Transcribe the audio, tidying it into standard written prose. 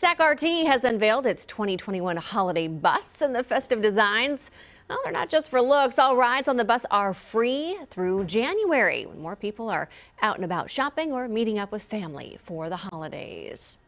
SacRT has unveiled its 2021 holiday bus, and the festive designs, well, they're not just for looks. All rides on the bus are free through January, when more people are out and about shopping or meeting up with family for the holidays.